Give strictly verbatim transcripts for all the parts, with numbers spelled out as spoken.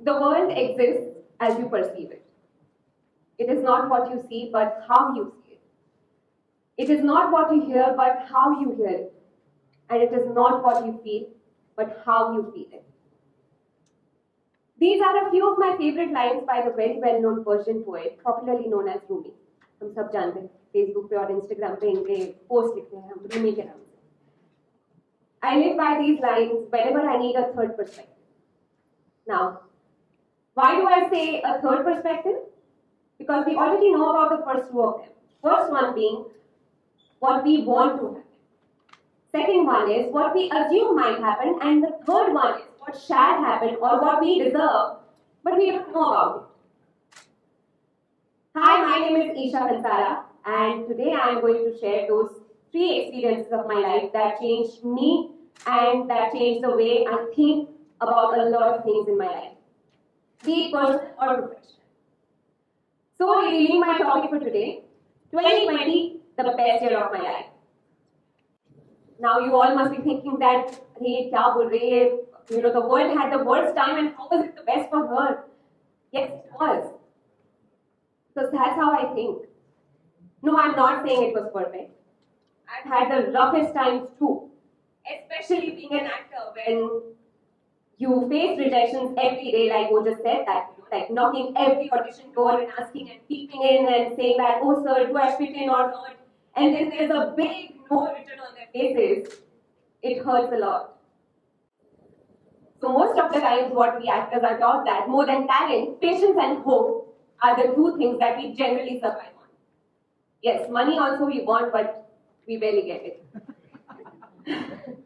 The world exists as you perceive it. It is not what you see, but how you see it. It is not what you hear, but how you hear it. And it is not what you feel, but how you feel it. These are a few of my favorite lines by the very well-known Persian poet, popularly known as Rumi. हम सब जानते हैं, Facebook पे और Instagram पे इनके post लिखते हैं हम Rumi के नाम से. I live by these lines whenever I need a third perspective. Now, why do I say a third perspective? Because we already know about the first two of them. First one being what we want to happen. Second one is what we assume might happen, and the third one is what shall happen or what we deserve, but we don't know about it. Hi, my name is Isha Kansara, and today I am going to share those three experiences of my life that changed me and that changed the way I think about a lot of things in my life, be it personal or professional. So, revealing my topic for today, twenty twenty, the best year of my life. Now, you all must be thinking that, hey, kya bol rahi hai? You know, the world had the worst time, and how was it the best for her? Yes, it was. Because that's how I think. No, I'm not saying it was perfect. I've had the roughest times too, especially being an actor when you face rejections every day, like you just said that, you know, like knocking every audition door and asking and peeping in and saying that, oh sir, do I fit in or not? And then there's a big no written on their faces. It hurts a lot. So most of the times what we actors are taught that more than talent, patience and hope are the two things that we generally survive on. Yes, money also we want, but we barely get it.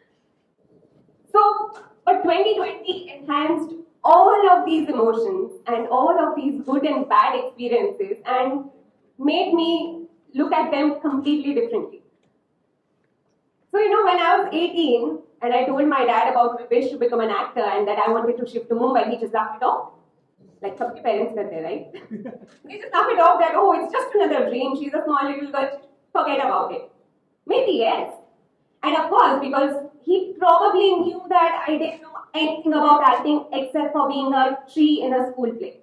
So, but twenty twenty enhanced all of these emotions and all of these good and bad experiences and made me look at them completely differently. So, you know, when I was eighteen and I told my dad about my wish to become an actor and that I wanted to shift to Mumbai, he just laughed it off. Like sabke parents karte, right? They just laughed it off that, oh, it's just another dream. She's a small little girl. Forget about it. Maybe yes. And of course, because he probably knew that I didn't know anything about acting except for being a tree in a school play.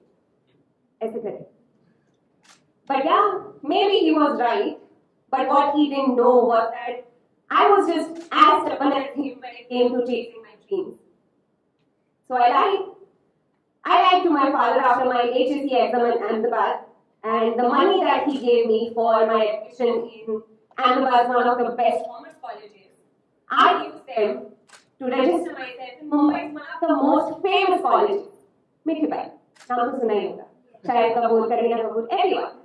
But yeah, maybe he was right. But what he didn't know was that I was just as stubborn as him when it came to chasing my dreams. So I lied. I lied to my father after my H S C exam in Ahmedabad, and the money that he gave me for my admission in Ahmedabad, one of the best commerce colleges, I used them to register myself in Mumbai, one of the most famous colleges, Mithibai. Naam to suna hi hoga. Shahid Kapoor, Kareena Kapoor, everyone.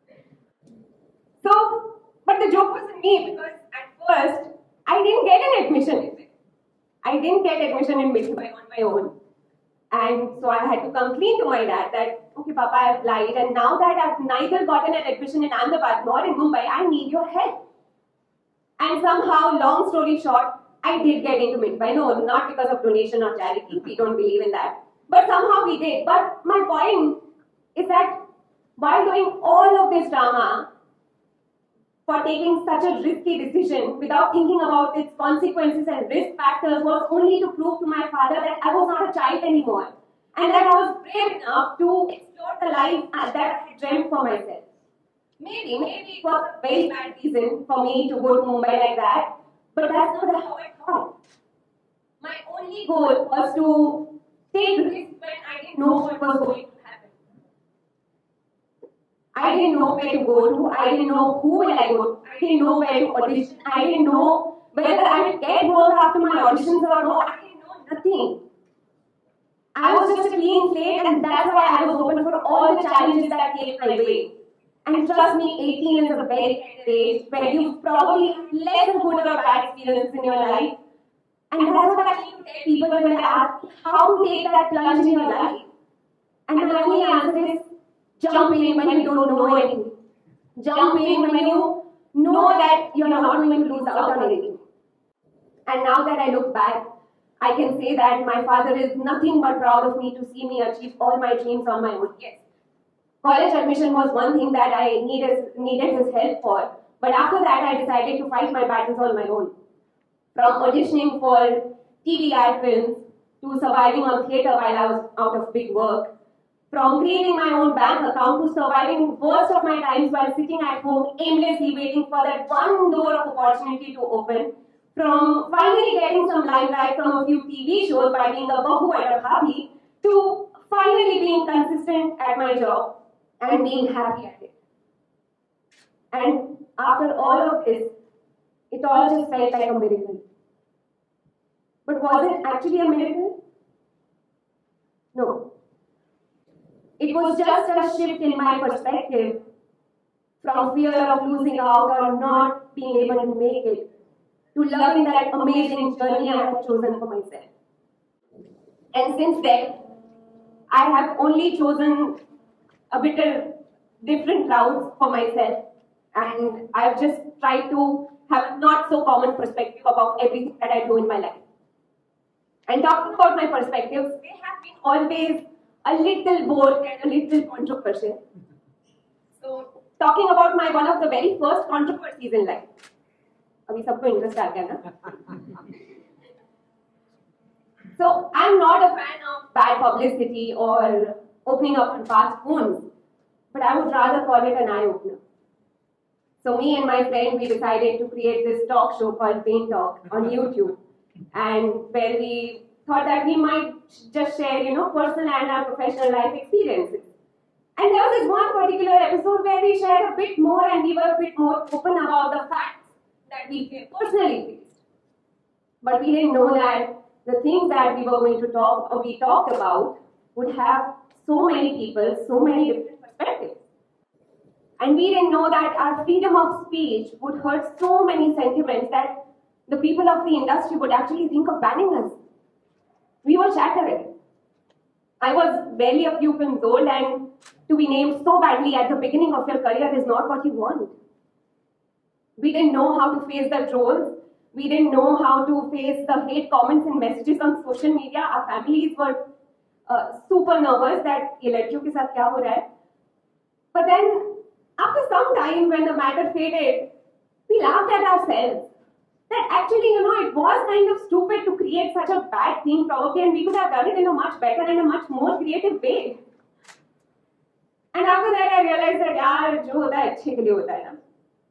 So, but the joke was in me because at first I didn't get an admission in it. I didn't get admission in Mithibai on my own. And so I had to come clean to my dad that, okay, Papa, I applied, and now that I've neither gotten an admission in Ahmedabad nor in Mumbai, I need your help. And somehow, long story short, I did get into Mithibai. No, not because of donation or charity. We don't believe in that. But somehow we did. But my point is that while doing all of this drama, for taking such a risky decision without thinking about its consequences and risk factors was only to prove to my father that I was not a child anymore and that I was brave enough to explore the life that I had dreamt for myself. Maybe, maybe it was a very bad reason for me to go to Mumbai like that, but that's not how I thought. My only goal was to take risks when I didn't know what was going to happen. I didn't know where to go to, I didn't know who will I go to, I didn't know where to audition, I didn't know whether I would get work after my auditions or no, I didn't know nothing. I was just a clean slate, and that's why I was open for all the challenges that came my way. And trust me, eighteen is a very tender age where you probably have less good or bad experiences in your life. And that's what I need to tell people when they ask how to take that plunge in your life. And my only answer is jump in when you don't know anything. Jump in when you know that you're not going to lose out on anything. And now that I look back, I can say that my father is nothing but proud of me to see me achieve all my dreams on my own. Yes. College admission was one thing that I needed, needed his help for. But after that, I decided to fight my battles on my own. From auditioning for T V ad films, to surviving on theatre while I was out of big work, from creating my own bank account to surviving most of my times while sitting at home aimlessly waiting for that one door of opportunity to open, from finally getting some limelight from a few T V shows by being a bahu at a bhabhi, to finally being consistent at my job and being happy at it. And after all of this, it all just felt like a miracle. But was it actually a miracle? No. It was just a shift in my perspective from fear of losing out or not being able to make it to loving that amazing journey I had chosen for myself. And since then, I have only chosen a bit of different routes for myself, and I've just tried to have a not so common perspective about everything that I do in my life. And talking about my perspectives, they have been always a little bold and a little controversial. So, talking about my one of the very first controversies in life. Abhi sabko interest aa gaya na? So, I'm not a fan of bad publicity or opening up on past wounds, but I would rather call it an eye-opener. So, me and my friend, we decided to create this talk show called Pain Talk on YouTube, and where we thought that we might just share, you know, personal and our professional life experiences. And there was this one particular episode where we shared a bit more and we were a bit more open about the facts that we personally faced. But we didn't know that the things that we were going to talk or we talked about would have so many people, so many different perspectives. And we didn't know that our freedom of speech would hurt so many sentiments that the people of the industry would actually think of banning us. We were shattered. I was barely a few films old, and to be named so badly at the beginning of your career is not what you want. We didn't know how to face the trolls. We didn't know how to face the hate comments and messages on social media. Our families were uh, super nervous that ye ladkiyon ke sath kya ho raha hai. But then, after some time, when the matter faded, we laughed at ourselves. That actually, you know, it was kind of stupid to create such a bad thing probably, and we could have done it in a much better and a much more creative way. And after that, I realized that, yaar, jo hota hai, achhe ke liye hota hai na.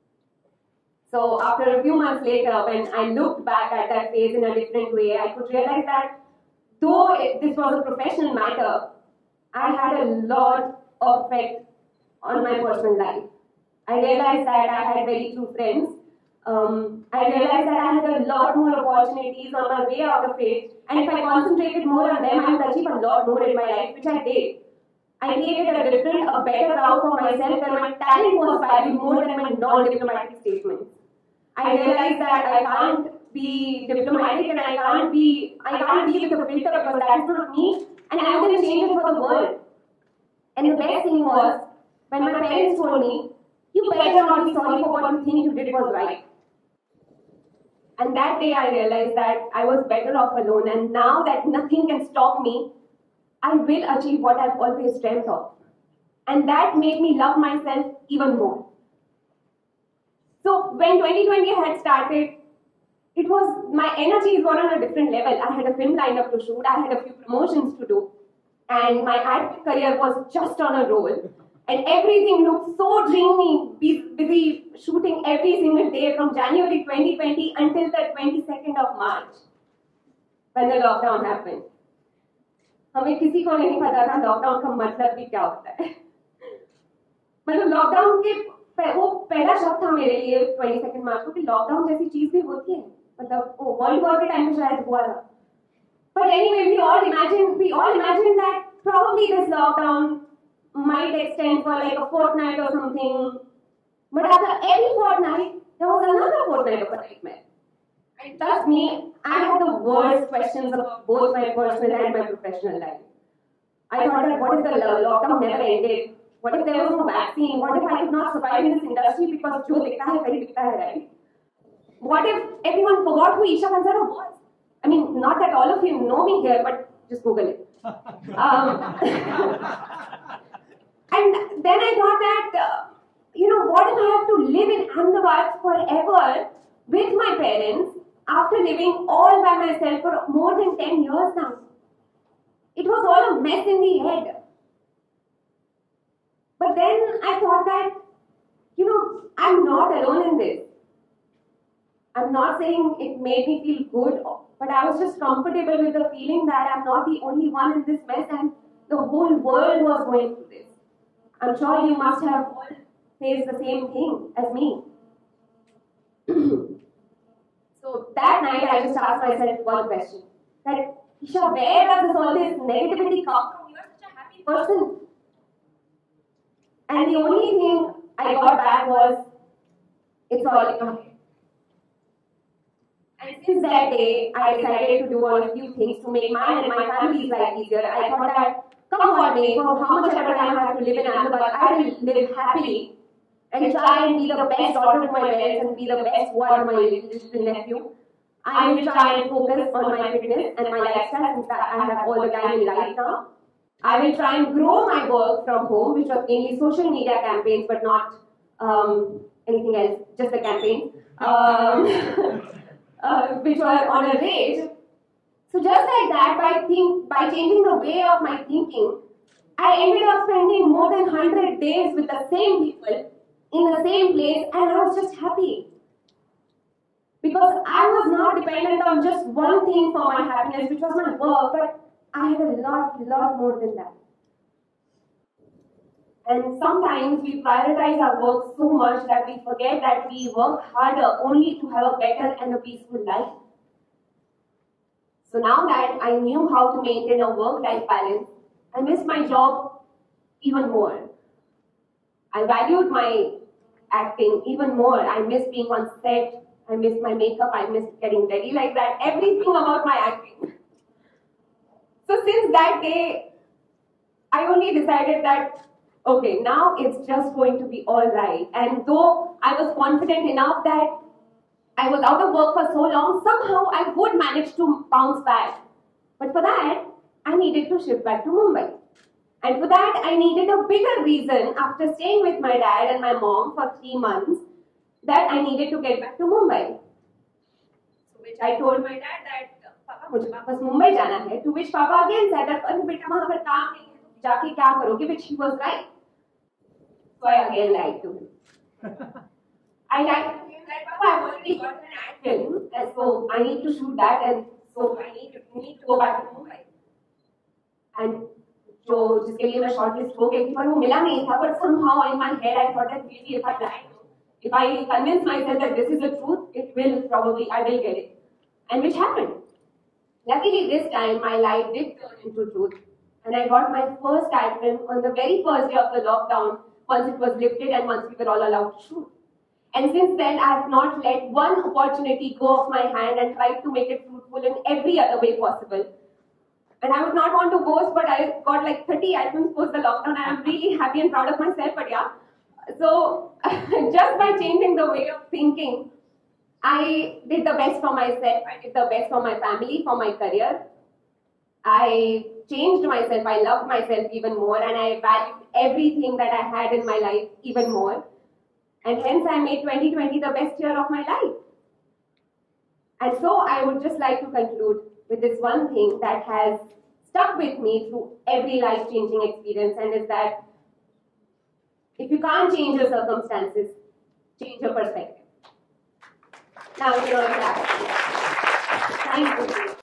So after a few months later, when I looked back at that phase in a different way, I could realize that though it, this was a professional matter, I had a lot of effect on my personal life. I realized that I had very true friends. Um, I realized that I had a lot more opportunities on my way out of it, and if I concentrated more on them, I would achieve a lot more in my life, which I did. I created a different, a better route for myself, and my talent was valued more than my non-diplomatic statements. I realized that I can't be diplomatic and I can't be, I can't be with a filter because that is not me, and I'm going to change it for the world. And the best thing was, when my parents told me, you better not be sorry for what you think you did was right. And that day I realized that I was better off alone, and now that nothing can stop me, I will achieve what I've always dreamt of. And that made me love myself even more. So when twenty twenty had started, it was, my energies were on a different level. I had a film lined up to shoot, I had a few promotions to do, and my acting career was just on a roll. And everything looked so dreamy, busy shooting every single day from January twenty twenty until the twenty-second of March, when the lockdown happened. हमें किसी को नहीं पता था lockdown का मतलब भी क्या होता है. मतलब लॉकडाउन के वो पहला शब्द था मेरे लिए twenty-second मार्च को कि लॉकडाउन जैसी चीज भी होती है. मतलब वो वर्ल्ड वॉर के टाइम में शायद हुआ था. But anyway, we all imagined, we all imagined that probably this lockdown might extend for like a fortnight or something. But after every fortnight, there was another fortnight of a nightmare. And trust me, I had the worst questions about both my personal and my professional life. I thought that what if the lockdown never ended? What if there was no vaccine? What if I could not survive in this industry because jo dikhta hai, wahi dikhta hai, right? What if everyone forgot who Isha Kansara was? I mean, not that all of you know me here, but just Google it. Um, and then I thought that, uh, you know, what if I have to live in Ahmedabad forever with my parents after living all by myself for more than ten years now? It was all a mess in the head. But then I thought that, you know, I'm not alone in this. I'm not saying it made me feel good, but I was just comfortable with the feeling that I'm not the only one in this mess and the whole world was going through this. I'm sure you must have all faced the same thing as me. So that night I just asked myself one question. That, Isha, where does all this negativity come from? You're such a happy person. And the only thing I got back was, it's all in your head. And since that day, I decided to do a few things to make mine and my family's life easier. I thought that, come what may, for how much ever time I have to live in Ahmedabad, I will live happily and try and be the best daughter to my parents and be the best wife to my little nephew. I will try and focus on my fitness and my lifestyle since I have all the time in life now. I will try and grow my work from home, which was mainly social media campaigns, but not um, anything else, just the campaign, um, uh, which were on a rate. So just like that, by, think, by changing the way of my thinking, I ended up spending more than one hundred days with the same people in the same place, and I was just happy. Because I was not dependent on just one thing for my happiness, which was my work, but I had a lot, lot more than that. And sometimes we prioritize our work so much that we forget that we work harder only to have a better and a peaceful life. So now that I knew how to maintain a work-life balance, I missed my job even more. I valued my acting even more. I missed being on set. I missed my makeup. I missed getting ready like that. Everything about my acting. So since that day, I only decided that, okay, now it's just going to be all right. And though I was confident enough that I was out of work for so long, somehow I would manage to bounce back. But for that, I needed to shift back to Mumbai. And for that, I needed a bigger reason after staying with my dad and my mom for three months that I needed to get back to Mumbai. So which I told my dad that, Papa, मुझे वापस मुंबई जाना है. To which Papa again said that, अरे बेटा वहाँ पर काम नहीं है, तो जाके क्या करोगे? Which he was right. So I again lied to him. I lied to him that, Papa, I've already got an ad film, and so I need to shoot that, and so I need to, need to go back to Mumbai. And जो जिसके लिए मैं shortlist हो गई थी, पर वो मिला नहीं था. But somehow in my head I thought that maybe if I lie, if I convince myself that this is the truth, it will probably, I will get it. And which happened. Luckily this time my lie did turn into truth. And I got my first ad film on the very first day of the lockdown, once it was lifted and once we were all allowed to shoot. And since then I have not let one opportunity go off my hand and tried to make it fruitful in every other way possible. And I would not want to boast, but I got like thirty ad films post the lockdown and I'm really happy and proud of myself, but yeah. So just by changing the way of thinking, I did the best for myself, I did the best for my family, for my career. I changed myself, I loved myself even more, and I valued everything that I had in my life even more. And hence I made twenty twenty the best year of my life. And so I would just like to conclude with this one thing that has stuck with me through every life-changing experience, and is that if you can't change your circumstances, change your perspective. Now you know exactly.